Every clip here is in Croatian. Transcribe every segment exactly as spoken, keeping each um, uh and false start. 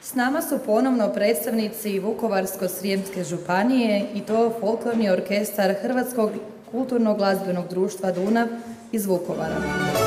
S nama su ponovno predstavnici Vukovarsko-srijemske županije i to folklorni orkestar Hrvatskog kulturno-glazbenog društva Dunav iz Vukovara.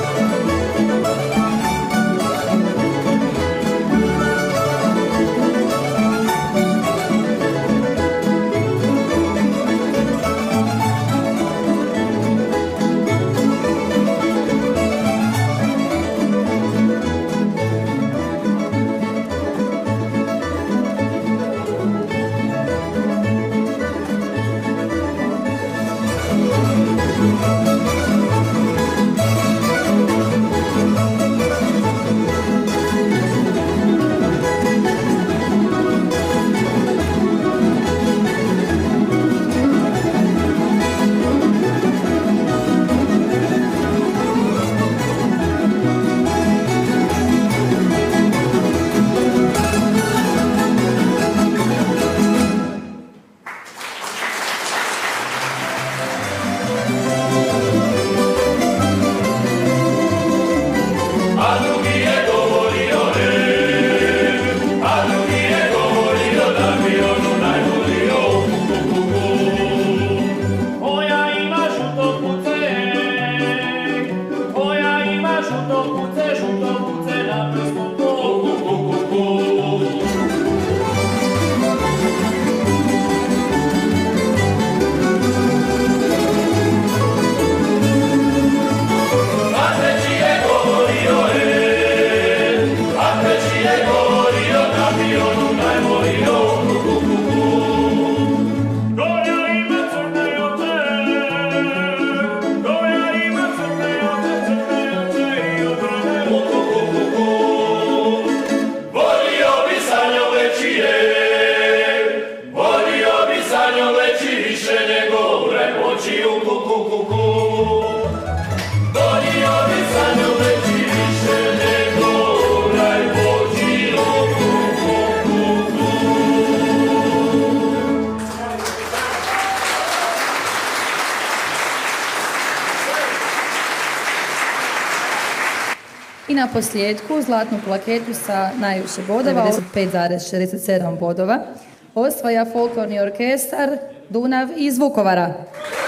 I na posljedku zlatnu plaketu sa najviše bodova, devedeset pet zarez šezdeset sedam bodova, osvaja folklorni orkestar Dunav iz Vukovara.